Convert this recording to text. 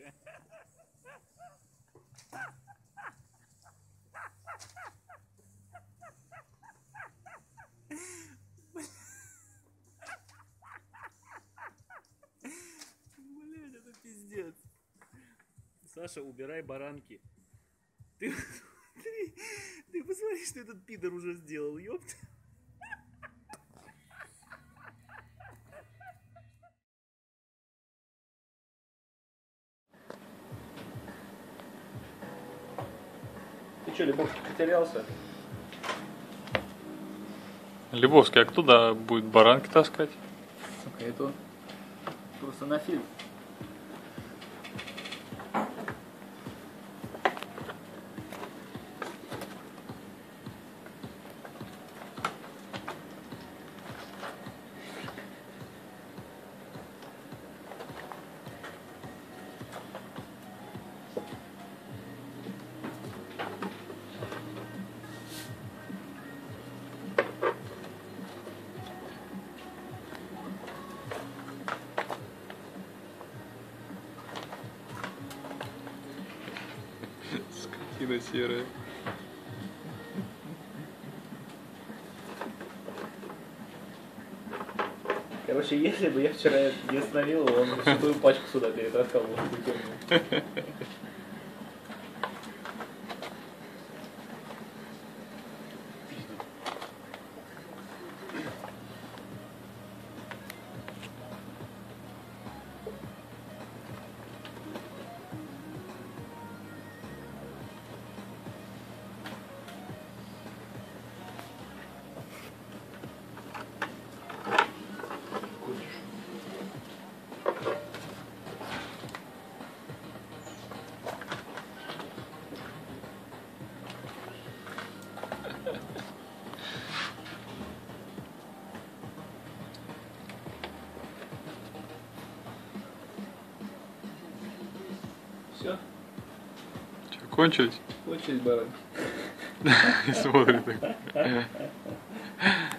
Блядь, это пиздец. Саша, убирай баранки. Ты посмотри, что этот пидор уже сделал, ёпта. Ты что, Лебовский, потерялся? Лебовский, а кто туда будет баранки таскать? Это просто на фильм. Скотина серая. Короче, если бы я вчера не остановил его, он бы всю пачку сюда перетаскал. Все? Что, кончились? Кончились баранки. Смотрит так.